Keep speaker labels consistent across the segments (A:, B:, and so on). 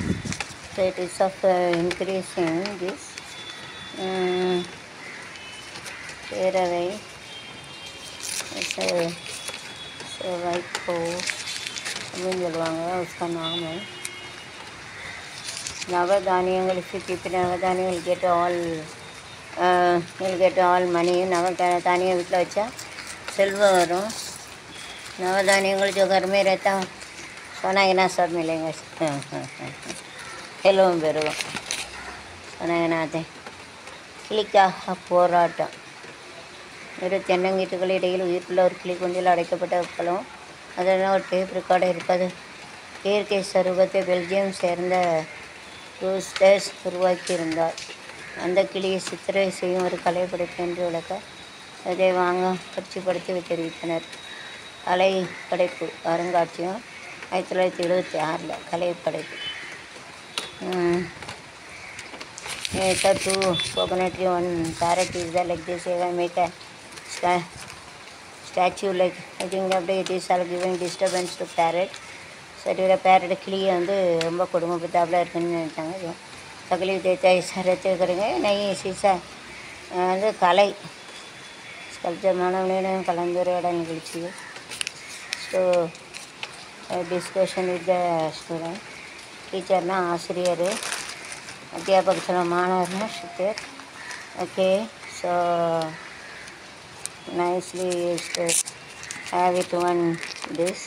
A: So it is of increasing this பேரவை வைகோ அப்படின்னு சொல்லுவாங்க. उसका नाम है நவதானியங்கள். keep நவதானியங்கள் get all money. நவதானியம் வீட்டில் வச்சா செல்வம் வரும். नवधानियंगल जो घर में रहता सोना गिना सब मिलेंगे. हेलो बेरो सोना गिनाते கிளிக்காக போராட்டம். ஒரு தென்னங்கீட்டுகள் இடையில் உயிர்ப்புள்ள ஒரு கிளி குண்டில் அடைக்கப்பட்டிருக்கலாம். அதனால் ஒரு டேப் ரெக்கார்டர் இருப்பது. இயற்கை சரூபத்தை பெல்ஜியம் சேர்ந்த ரூஸ்டர்ஸ் உருவாக்கியிருந்தார். அந்த கிளியை சித்திரை செய்யும் ஒரு கலைப்படைப்பு என்று விளக்க அதை வாங்க காட்சிப்படுத்தி தெரிவித்தனர். கலைப்படைப்பு அருங்காட்சியகம் 1976 கலைப்படைப்பு. Two coconut one parrot is there like this. I make a statue like I think after it is all giving disturbance to parrot. சரி பேரட் கிளி வந்து ரொம்ப கொடுமைப்பட்டாப்பில் இருக்குன்னு நினைச்சாங்க. தக்லீஃப் தேய்த்தா சரத்து இருக்கிறீங்க நெய் சீசா வந்து கலை ஸ்கல்ப்சர் மாணவனையும் கலந்துரையாடல் நிகழ்ச்சி. So discussion with the student. டீச்சர்னால் ஆசிரியர், அத்தியாபக சொல்ல மாணவர்னா ஷிக்கர். Okay, so nicely have it one this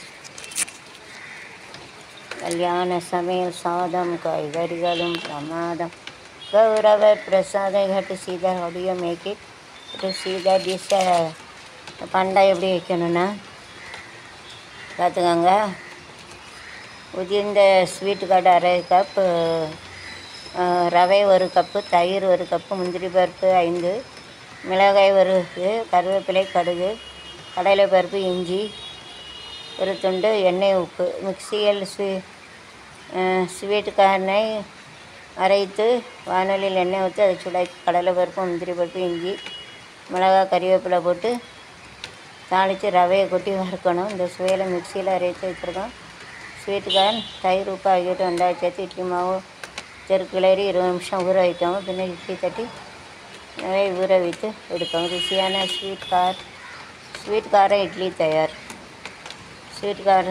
A: கல்யாண சமையல் சாதம் காய்கறிகளும் பிரமாதம். கௌரவ பிரசாதம். To see that how do you make it? To see that this பண்டை எப்படி வைக்கணும்னா பார்த்துக்கோங்க. உதிர்ந்த ஸ்வீட் கார்டு 1/2 கப்பு, ரவை 1 கப்பு, தயிர் 1 கப்பு, முந்திரி பருப்பு 5, மிளகாய் 1, கருவேப்பிலை, கடுகு, கடலை பருப்பு, இஞ்சி 1 துண்டு, எண்ணெய், உப்பு. மிக்சியில் ஸ்வீட் கார்னை அரைத்து வானொலியில் எண்ணெய் ஊற்றி அதை சூடாக்கி கடலை பருப்பு, முந்திரி பருப்பு, இஞ்சி, மிளகாய், கறிவேப்பிலை போட்டு தாளித்து ரவையை கொட்டி வறுக்கணும். இந்த சுவையில் மிக்சியில் அரைத்து வச்சுருக்கோம். ஸ்வீட் கார்ன், தயிர், உப்பு ஆகியோட்டு 2 சேர்த்து இட்லி மாவு கிளறி 20 நிமிஷம் ஊற வைக்கோங்க. பின்னர் இட்லி தட்டி நிறைய ஊற வைத்து எடுக்கோங்க. ருசியான ஸ்வீட் கார இட்லி தயார். ஸ்வீட் கார்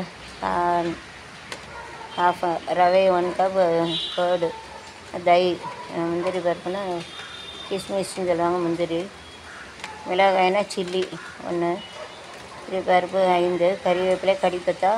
A: ஹாஃப், ரவை 1 கப், கர்டு, தயிர், முந்திரி பருப்புனா கிஸ்மிஸ்ன்னு சொல்லுவாங்க முந்திரி, மிளகாய்னா சில்லி 1, பருப்பு 5, கறிவேப்பிலை, கடிப்பத்தா,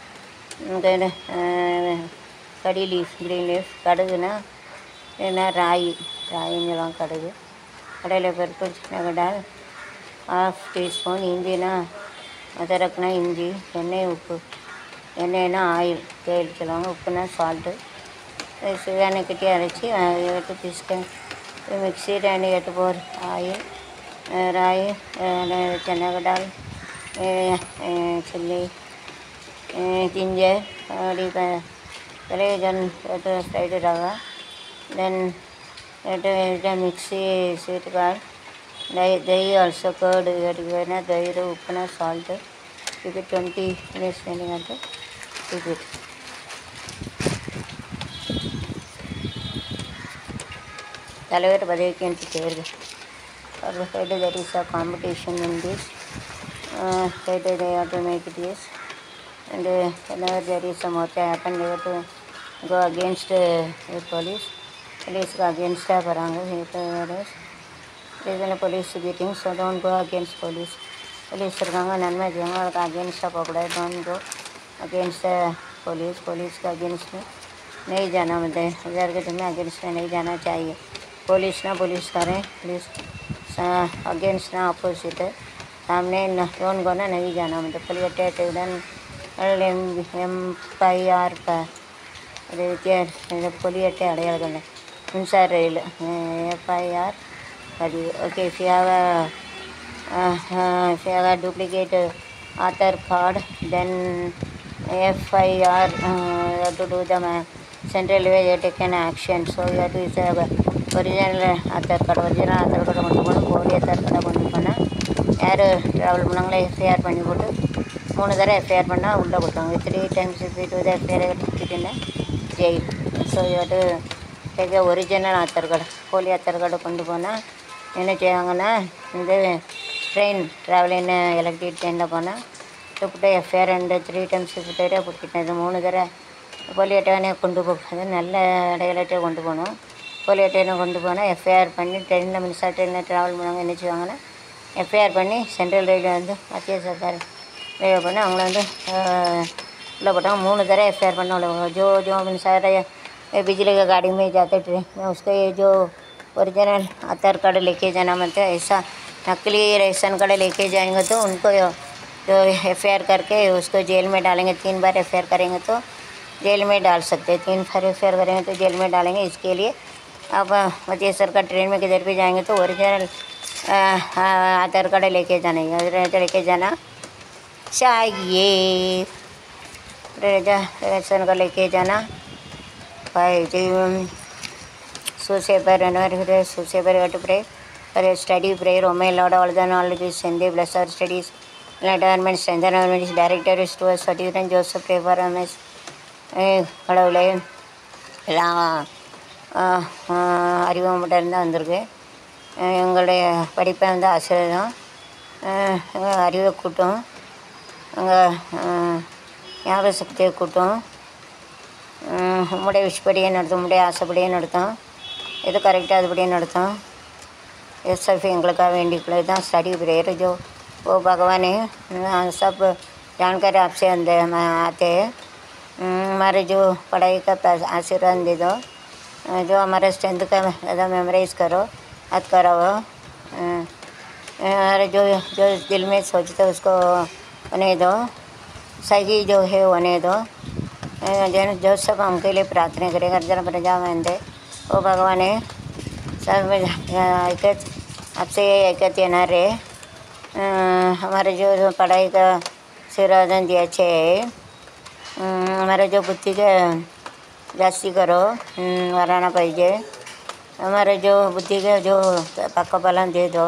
A: கடி லீஃப், க்ரீன் லீஃப், கடுகுனா என்ன ராயின்னு சொல்லுவாங்க கடுகு, கடலை பருப்பு, சின்ன கடால் 1/2 டீஸ்பூன், இஞ்சினா அதரக்குனா இஞ்சி, எண்ணெய், உப்பு. எண்ணெய்னா ஆயில், தேயில் சொல்லுவாங்க, உப்புனா சால்ட்டு. சுவையான கட்டி அரைச்சி 8 பீஸ்க்கு மிக்சி 8 போர் ஆயில், ராய், चना दाल, चिल्ली, ginger, पहले then fried rava, then the mixie sweet corn, dahi also curd, dahi uppana salt. Keep it 20 minutes standing at the keep it. தலைவர் பதவிக்கு என்று தேர்வு. There is a competition in this. They have to make it yes. And whenever there is some work happen, they have to go against the police. Police go against the paranga. There is a police beating, so don't go against police. Police irukanga nanma jangalukku against போகக்கூடாது. Don't go against the police. Police का against में नहीं जाना. मतलब इधर के तुम्हें against में नहीं जाना चाहिए. पुलिस ना पुलिस करें, पुलिस अगेंस्ट ना अपोजिट है. सामने डोंट गो ना नहीं जाना. मतलब पुलिस MPR का पुलिस अड़े मिनसार rail FIR. Okay, if you have a duplicate Aadhaar card, then FIR, you have to do the central level, you have taken action. So you have to use original Aadhaar card கொண்டு போகணும். போலி Aadhaar card கொண்டு போனால் யார் travel பண்ணாங்களோ FIR பண்ணி போட்டு 3 தடவை FIR பண்ணால் உள்ளே கொடுத்தாங்க. 3 times if you do the FIR ticket in jail. So you take original Aadhaar card. போலி ஆதார் கார்டு கொண்டு போனால் என்ன செய்வாங்கன்னா, இந்த ட்ராவலிங் எலக்ட்ரிக் ட்ரெயினில் போனால் இப்படி எஃப்ஐஆர் 3 times இப்படி பிடிக்கிட்டது 3 தடவை போலி அட்டையை கொண்டு போகாது. நல்ல அடையாள அட்டையை கொண்டு போகணும். போலி அட்டையை கொண்டு போனால் எஃப்ஐஆர் பண்ணி ட்ரெயினில் மின்சார ட்ரெயினில் ட்ராவல் பண்ணுவாங்க. என்ன செய்வாங்கன்னா, எஃப்ஐஆர் பண்ணி சென்ட்ரல் ரயில்வே வந்து மத்திய சர்க்கார் ரயில்வே பண்ணி அவங்கள வந்து உள்ளே போட்டாங்க. 3 தடவை एफआईआर பண்ண जो मिनसार बिजली का गाड़ी में जाते ट्रेन में उसको ये जो ओरिजिनल आधार कार्ड लेके जाना मतलब ऐसा नकली रेशन कार्ड लेके जाएंगे तो उनको जो एफआईआर करके उसको जेल में डालेंगे. 3 बार एफआईआर करेंगे तो जेल में डाल सकते हैं. 3 बार एफआईआर करेंगे तो जेल में डालेंगे. इसके लिए आप मध्य सरकार ट्रेन में किधर भी जाएंगे तो ओरिजिनल आधार कार्ड लेके लेके जाना चाहिए. रेशन कार्ड लेके जाना Suseper to pray for a study prayer. O may Lord, all the knowledge is send thee, bless our studies. Let our men strengthen our men, director is to us, Satir and Joseph, pray for us. கடவுளே எல்லாம் அறிவு மட்டும் இருந்தால் வந்திருக்கு. எங்களுடைய படிப்பை வந்து ஆசிரியர் எங்கள் அறிவை கூட்டும், எங்கள் ஞாபக சக்தியை கூட்டும், உம்முடைய விஷப்படியே நடத்தும், உம்முடைய ஆசைப்படியே நடத்தும், எது கரெக்டாக அதுபடியே நடத்தும். एसएफ एंगलका वेंडी தான் स्टडी प्रेयर जो वो भगवान है सब जानकर आपसे अंदर आते हैं. हमारे जो पढ़ाई का आशीर्वाद दे दो, जो हमारे स्ट्रेंथ का ज़्यादा मेमोराइज करो, याद कराओ. हमारे जो जो दिल में सोचते उसको होने दो, सही जो है होने दो. जो सब हमके लिए प्रार्थना करेगा जन प्रजा में दे वो भगवान है. सब आपसे एकत येणार है. हमारे जो पढ़ाई का आशीर्वाद दिया अच्छे है. हमारे जो बुद्धि का जास्ती करो वराना पाहिजे. हमारे जो बुद्धि का जो पक्का बलन दे दो,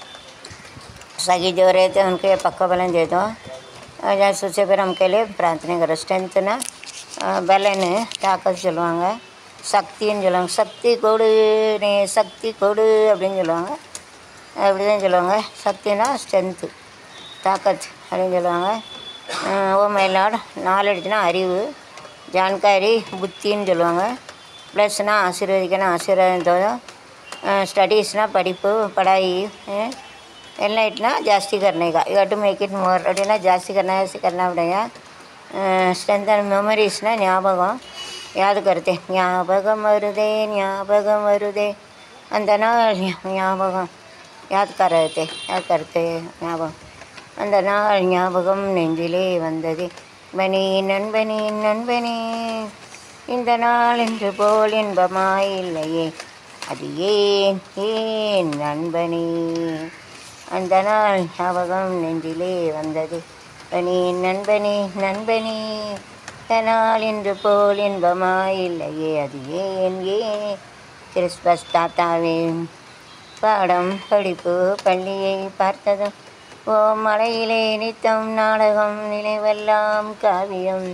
A: सगी जो रहते उनके पक्का बलन दे दो. जैसे फिर हमके लिए प्रार्थना करो. स्ट्रेंथ ना பலன்னு தாக்கத்து சொல்லுவாங்க, சக்தின்னு சொல்லுவாங்க. சக்தி கொடு நீ சக்தி கொடு அப்படின்னு சொல்லுவாங்க. அப்படி தான் சொல்லுவாங்க. சக்தினா ஸ்ட்ரென்த்து, தாக்கத் அப்படின்னு சொல்லுவாங்க. ஓ மயிலாடு நாலெடுத்துனா அறிவு, ஜான்காரி புத்தின்னு சொல்லுவாங்க. ப்ளஸ்னால் ஆசீர்வதிக்கணும், ஆசீர்வாதம் தோதும். ஸ்டடீஸ்னால் படிப்பு पढ़ाई एनलाइटना जास्ती करने का. You have to make it more அப்படின்னா ஜாஸ்தி करना पड़ेगा. स्ट्रेंथन मेमोरीज ना ஞாபகம் याद करते ஞாபகம் வருதே ஞாபகம் வருதே அந்த நாள் ஞாபகம் याद करते ஞாபகம் அந்த நாள் ஞாபகம் நெஞ்சிலே வந்தது. பனி நண்பனே நண்பனே இந்த நாள் என்று போல் இன்பமாயில்லையே அது ஏன் ஏன் நண்பனே அந்த நாள் ஞாபகம் நெஞ்சிலே வந்தது. பனி நண்பனே நண்பனே தனால் என்று போல் இன்பமாயில்லையே அது ஏன் ஏன். கிறிஸ்மஸ் தாத்தாவே பாடம் படிப்பு பள்ளியை பார்த்ததும் ஓ மலையிலே நித்தம் நாடகம் நினைவெல்லாம் காவியம்.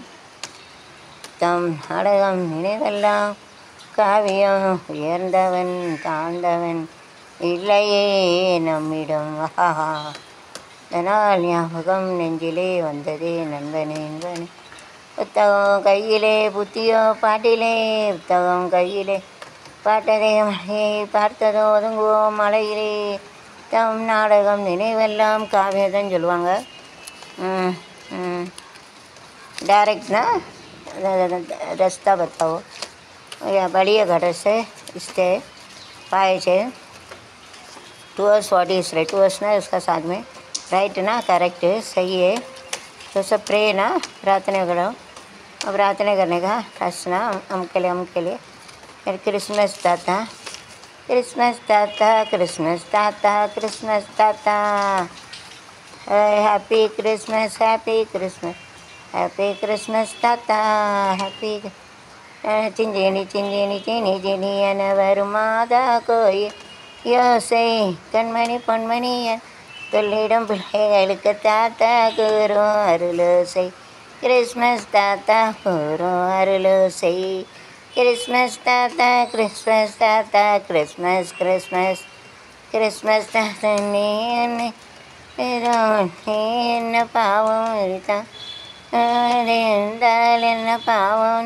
A: தம் நாடகம் நினைவெல்லாம் காவியம். உயர்ந்தவன் தாழ்ந்தவன் இல்லையே நம்மிடம். அதனால் ஞாபகம் நெஞ்சிலே வந்ததே நண்பனே நண்பனே. புத்தகம் கையிலே புத்தியோ பாட்டிலே, புத்தகம் கையிலே பாட்டதே மலையை பார்த்ததோ ஒதுங்குவோம் மலையிலே. தம் நாடகம் நினைவெல்லாம் காவியதான் சொல்லுவாங்க. डायरेक्टना रास्ता बताओ या बढ़िया घर से इससे पाए छे tours what is right. Tours ना उसका साथ में राइट ना करेक्ट सही है. तो सब प्रे ना प्रार्थना करो. अब प्रार्थना करने का फर्स्ट ना हम के लिए क्रिसमस ताता क्रिसमस ताता क्रिसमस ताता क्रिसमस ताता happy Christmas happy Christmas happy Christmas ताता हैप्पी. चिंजिनी चिंजिनी चिनी चिनी अन வருமாதா கோய் யோசை கண்மணி பொன்மணியன் தொல்லிடம் பிள்ளைகளுக்கு தாத்தா கூறும் அருளோசை. கிறிஸ்மஸ் தாத்தா கூறும் அருளோசை. Christmas தாத்தா கிறிஸ்மஸ் தாத்தா கிறிஸ்மஸ் கிறிஸ்மஸ் கிறிஸ்மஸ் தாத்தா நீ என்ன நீ என்ன பாவம் இருந்தால் என்ன பாவம்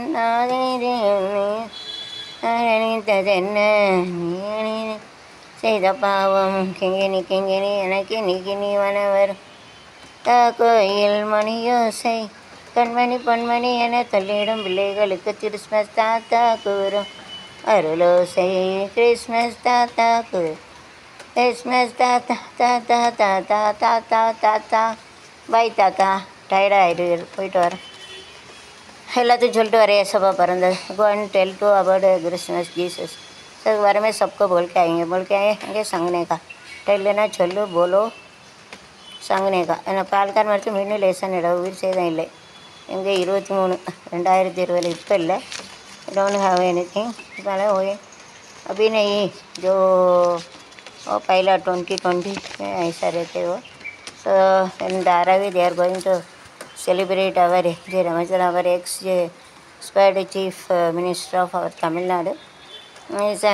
A: நினைத்ததென்ன நீ செய்த பாவம் கிங்கினி கிங்கினி எனக்கு நீ வனவர் கோயில் மணியோசை கண்மணி பொன்மணி என சொல்லிடும் பிள்ளைகளுக்கு கிறிஸ்மஸ் தாத்தா கூறும் அருளோசை கிறிஸ்மஸ் தாத்தா கூறும் கிறிஸ்மஸ் தாத்தா தாத்தா தாத்தா தாத்தா தாத்தா பாய் தாத்தா டயர்டாகிடு போயிட்டு வரேன் எல்லாத்தையும் சொல்லிட்டு வரேன் ஏசப்பா பிறந்தது go and tell to about Christmas Jesus सब बारे में सबको बोल के आएंगे संगने का टेल लेना चलो बोलो संगने का பால்கார் மட்டும் இன்னும் லேசான இடம் உயிர் சேதம் இல்லை எங்கே 23/2020 இப்போ இல்லை डोंट हैव एनीथिंग वाला हो अभी नहीं जो वो पहला 2020 में ऐसा रहते हो so in Dharavi they are going to celebrate our J. Ramachandran, our ex-expired chief minister of our Tamil Nadu. Is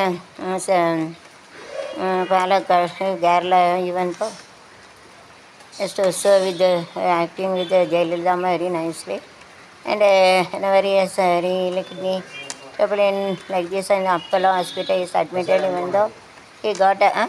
A: Palakkad, Kerala even though is to serve with the acting with the Jayalalitha very nicely. And whenever he has re-elected me, people in like this in Apollo Hospital is admitted even though he got a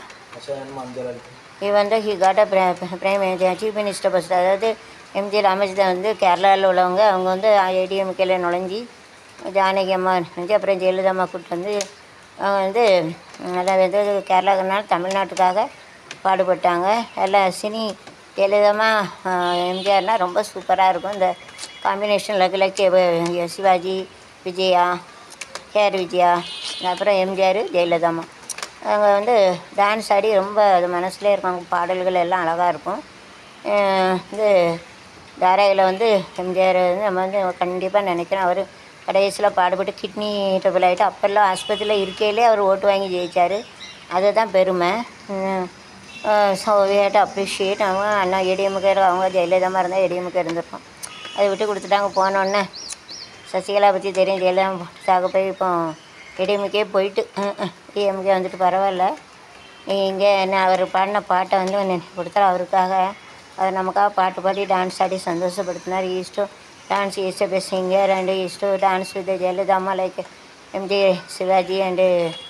A: prime chief minister post. அதாவது MG Ramachandran வந்து கேரளாவில் உள்ளவங்க அவங்க வந்து ஏடிஎம்கேல நுழைஞ்சி ஜானகி அம்மா நுழைஞ்சி அப்புறம் ஜெயலலிதா அம்மா கூப்பிட்டு வந்து அவங்க வந்து அதாவது கேரளாக்குனால தமிழ்நாட்டுக்காக பாடுபட்டாங்க. எல்லாம் சினி ஜெயலலிதாம்மா எம்ஜிஆர்னால் ரொம்ப சூப்பராக இருக்கும். இந்த காம்பினேஷன் லக்கு சிவாஜி விஜயா கேஆர் விஜயா அப்புறம் எம்ஜிஆர் ஜெயலலிதாம்மா அவங்க வந்து டான்ஸ் ஆடி ரொம்ப அது மனசுலேயே இருக்கும். பாடல்கள் எல்லாம் அழகாக இருக்கும். இது தாராயில் வந்து எம்ஜிஆர் வந்து நம்ம வந்து கண்டிப்பாக நினைக்கிறேன். அவர் கடைசியில் பாடுபட்டு கிட்னி ட்ரபிள் ஆகிட்டு அப்போல்லாம் ஆஸ்பத்திரியில் இருக்கையிலே அவர் ஓட்டு வாங்கி ஜெயித்தார். அதுதான் பெருமை. So we had to appreciate. அவங்க அண்ணா ஏடிஎம்கே அவங்க ஜெயலலிதாமா இருந்தால் ஏடிஎம்கே இருந்திருக்கும். அதை விட்டு கொடுத்துட்டாங்க. போனோடனே சசிகலா பற்றி தெரியும். ஜெயலலிதா சாக போய் இப்போ ஏடிஎம்கே போயிட்டு டிஎம்கே வந்துட்டு பரவாயில்ல. இங்கே என்ன அவர் பாடின பாட்டை வந்து கொடுத்தாரு அவருக்காக. அவர் நமக்காக பாட்டு பாடி டான்ஸ் ஆடி சந்தோஷப்படுத்தினார். Is to dance is a best singer and is to dance with ஜெயலலிதாம்மா like MG Sivaji and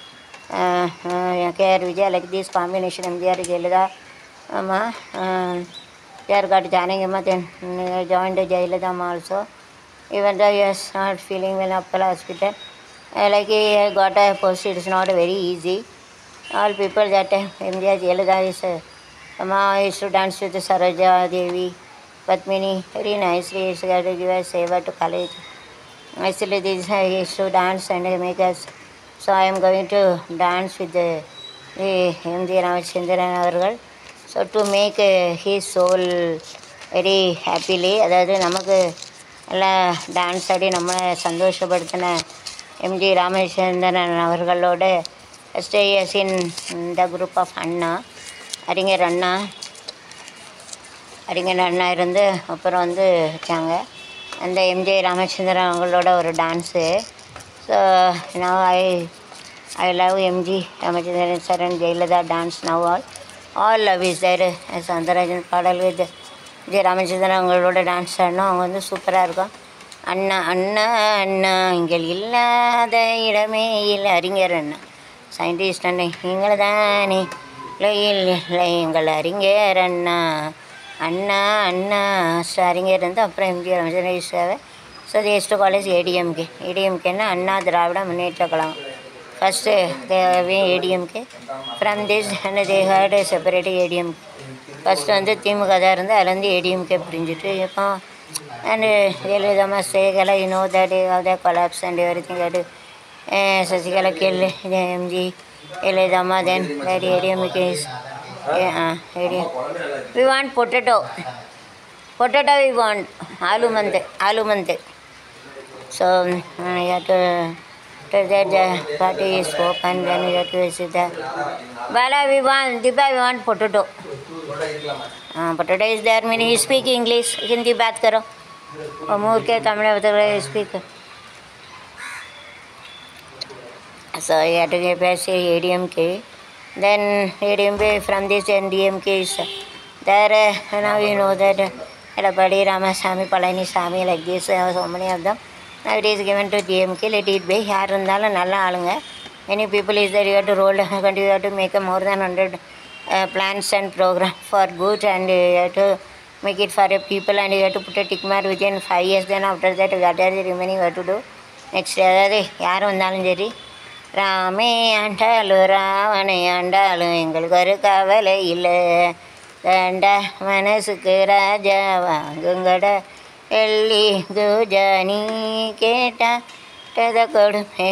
A: KR Vijaya like this combination MGR Jayalalithaa அம்மா கேஆர் காட் ஜானகி அம்மா தென் ஜாயின்ட் ஜெயலலிதாம்மா also even though he was not feeling well in Apollo Hospital like he got a post. It is not very easy. All people that time MJR Jayalalitha is Amma used to dance with Saroja Devi Padmini very nicely. He used to give us seva to college. Actually this he used to dance and make us. So I am going to dance with the M.J. Ramachandran avargal. So to make his soul very happily அதாவது நமக்கு எல்லாம் dance ஆடி நம்மளை சந்தோஷப்படுத்தின MG Ramachandran அவர்களோட ஸ்டேயஸ் இன் the group of அண்ணா அறிஞர் அண்ணா இருந்து அப்புறம் வந்து வச்சாங்க அந்த எம்ஜி ராமச்சந்திரன் அவங்களோட ஒரு dance. So now I love MG Ramachandran sir and Jayalalithaa dance now all love is there. Soundararajan பாடல் வித் ஜெய ராமச்சந்திரன் அவங்களோட டான்ஸ் ஆடணும். அவங்க வந்து சூப்பராக இருக்கும். அண்ணா அண்ணா அண்ணா எங்கள் இல்லாத இடமே இல்லை. அறிஞர் அண்ணா சயின்டிஸ்ட் அண்ணா எங்களை தானே இல்லை எங்கள் அறிஞர் அண்ணா அண்ணா அண்ணா அறிஞர் வந்து அப்புறம் எம்ஜிஆர் ராமச்சந்திரன் ஈஸ்வர. ஸோ தேஸ்ட் காலேஜ் ஏடிஎம்கேன்னா Anna Dravida Munnetra Kazhagam. First ADMK from this and they had separate ADMK. First வந்து திமுக தான் இருந்து அதுலேருந்து ஏடிஎம்கே பிரிஞ்சுட்டு இப்போ அண்டு ஜெயலலிதாம்மா சேகலா you know that of the collapse and everything that Sasikala கேள் எம்ஜி ஜெயலலிதாம்மா then that ADMK is we want potato we want ஆலுமந்து so after that the party is open then we have to visit the Bala we want potato. Potato is there meaning he speak English Hindi बात करो और मूर्ख के तमिल बता speak So you have to pass ADMK. Then ADMK from this and DMK is there. Now you know that Edapadi, Ramasamy, Palanisamy, like this, so many of them. Now it is given to DMK. Let it be. யார் இருந்தாலும் நல்ல ஆளுங்க. Many people is there. You have to roll. You have to make a more than 100 plans and program for good, and you have to make it for a people, and you have to put a tick mark within 5 years. Then after that, what are the remaining you have to do? Next, அதாவது யார் வந்தாலும் சரி, ராமே ஆண்டாலும் ராவணை ஆண்டாலும் எங்களுக்கு ஒரு கவலை இல்லை, வேண்டா மனசுக்கு ராஜா வாங்குங்கட எள்ளி குஜானி கேட்டா கொடுமே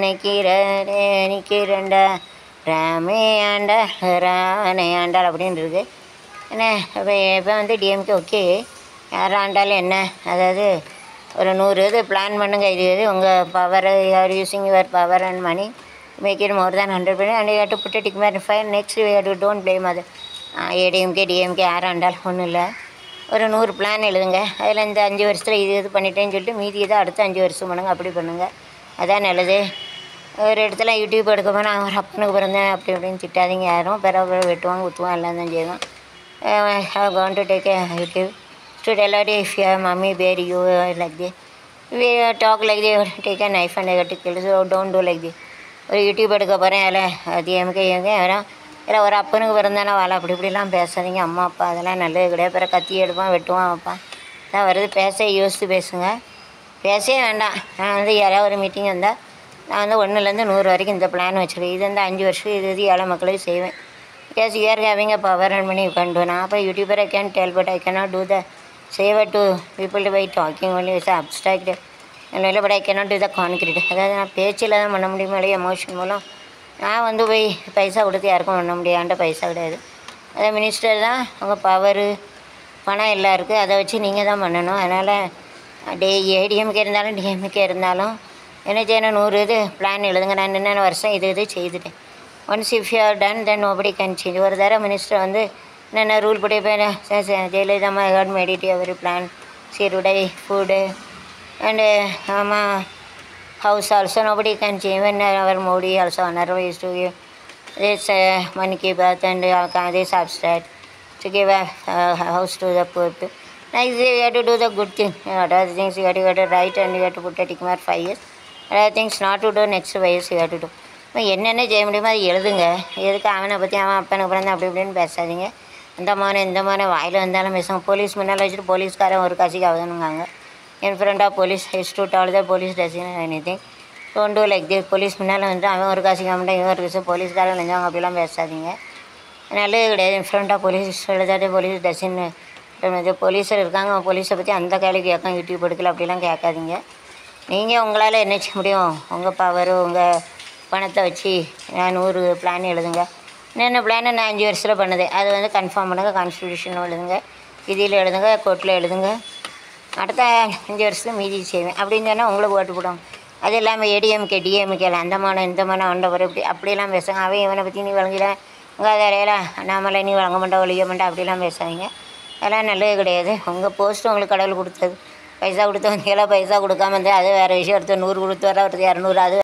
A: நினைக்கிறேன்டா ராமே ஆண்டாள் ராவணை ஆண்டாள் அப்படின்னு இருக்கு. என்ன இப்போ வந்து டிஎம்கே ஓகே, யார் ஆண்டாலும் என்ன, அதாவது ஒரு 100 இது பிளான் பண்ணுங்கள். இது உங்கள் power, you're using your power and money, make it more than 100%, and you have to put tick made fine. Next you have to don't blame அது ஏடிஎம்கே டிஎம்கே யார் ஆண்டாலும் ஒன்றும் இல்லை. ஒரு 100 பிளான் எழுதுங்க. அதில் இந்த 5 வருஷத்தில் இது பண்ணிட்டேன்னு சொல்லிட்டு மீதி இதை அடுத்த 5 வருஷம் பண்ணுங்கள். அப்படி பண்ணுங்கள், அதான் நல்லது. ஒரு இடத்துல யூடியூப் எடுக்க போனால் அவர் அப்பனுக்கு பிறந்தேன் அப்படி இப்படின்னு திட்டாதீங்க. யாரும் பிறகு வெட்டுவாங்க குத்துவான் எல்லாம் தான் செய்வோம். How can to take YouTube to tell her if your mummy bear you like this. We talk like they take a knife and they got to kill. So don't do like this. ஒரு YouTube எடுக்க போகிறேன், அதில் DMK வரும், இல்லை ஒரு அப்பனுக்கு பிறந்தானே வாழை அப்படி இப்படிலாம் பேசாதீங்க. அம்மா அப்பா அதெல்லாம் நல்லது கிடையாது. பிறகு கத்தி எடுப்பான் வெட்டுவான் வைப்பான் தான் வருது. பேச யோசித்து பேசுங்க, பேசவே வேண்டாம். நான் வந்து யாராவது ஒரு மீட்டிங் வந்தால் நான் வந்து 1லேருந்து 100 வரைக்கும் இந்த பிளான் வச்சுருக்கேன். இது வந்து 5 வருஷம் இது ஏழை மக்களுக்கு செய்வேன். Because you are having a power and money you can do. Now, a YouTuber I can tell, but I cannot do the save it to people by talking only. It's abstract. But I cannot do the concrete. அதாவது நான் பேச்சில் தான் பண்ண முடியுமா, இல்லையா emotion மூலம். நான் வந்து போய் பைசா கொடுத்து யாருக்கும் பண்ண முடியாண்ட பைசா கிடையாது. அதே மினிஸ்டர் தான் உங்கள் பவரு பணம் எல்லாம் இருக்குது, அதை வச்சு நீங்கள் தான் பண்ணணும். அதனால் ஏடிஎம்கே இருந்தாலும் டிஎம்கே இருந்தாலும் என்ன செய்யணும், 100 இது பிளான் எழுதுங்க. நான் என்னென்ன வருஷம் இது செய்துட்டேன். Once if you are done then nobody can change. ஒரு தடவை மினிஸ்டர் வந்து என்னென்ன ரூல் படி ஜெயலலிதா அம்மா ஹேட் மேட் எவரி பிளான், சீருடை, ஃபுட்டு அண்டு ஆமாம் house also nobody can change. When our Modi also honorable is to give this Mann Ki Baat and this abstract to give a house to the poor people. Like you have to do the good thing. Other things you have to write and you have to put a tick mark 5 years. Other things not to do next 5 years you have to do. என்னென்ன செய்ய முடியுமோ அது எழுதுங்க. எதுக்கு அவனை பற்றி அவன் அப்பனுக்கு பிறந்த அப்படி இப்படின்னு பேசாதீங்க. இந்த மாதிரி வாயில் வந்தாலும் பேசுவாங்க. போலீஸ் முன்னால் வச்சுட்டு போலீஸ்காரன் ஒரு காசிக்கு ஆகுதுன்னுங்காங்க. in front of police is to tell the police doesn't anything. Don't do like this. Police முன்னால் வந்து அவன் ஒரு காசிக்க மாட்டேன் இவன் ஒரு விஷயம் போலீஸ்காரன் நினைஞ்சாங்க அப்படிலாம் பேசாதீங்க. நல்லது கிடையாது. in front of police சொல்லுதாட்டு போலீஸ் டசின்னு போலீஸர் இருக்காங்க, போலீஸை பற்றி அந்த கேள்வி கேட்கும் யூடியூப் எடுக்கல அப்படிலாம் கேட்காதீங்க. நீங்கள் உங்களால் என்ன செய்ய முடியும், உங்கள் பவர் உங்கள் பணத்தை வச்சு 100 பிளான் எழுதுங்க. என்னென்ன பிளானை நான் 5 வருஷத்தில் பண்ணுது அது வந்து கன்ஃபார்ம் பண்ணுங்கள். கான்ஸ்டியூஷன் எழுதுங்க, விதியில் எழுதுங்க, கோர்ட்டில் எழுதுங்க. அடுத்த 5 வருஷத்துக்கு மீதி செய்வேன் அப்படின்னு சொன்னால் உங்களுக்கு ஓட்டு போடுவாங்க. அது இல்லாமல் ஏடிஎம்கே டிஎம்கேல அந்த மானம் இந்த மானம் ஆண்டவர் இப்படி அப்படிலாம் பேசுங்க. அவன் இவனை பற்றி நீ வழங்கல உங்கள் அதையெல்லாம் நாமளே நீ வழங்க மாட்டா ஒழிய மாட்டா அப்படிலாம் பேசாதீங்க. அதெல்லாம் நல்லது கிடையாது. உங்கள் போஸ்ட்டு உங்களுக்கு கடவுள் கொடுத்தது. பைசா கொடுத்து வந்தீங்களா, பைசா கொடுக்காம வந்து அது வேறு விஷயம். ஒருத்தர் 100 கொடுத்து வர ஒருத்தர் 200 அது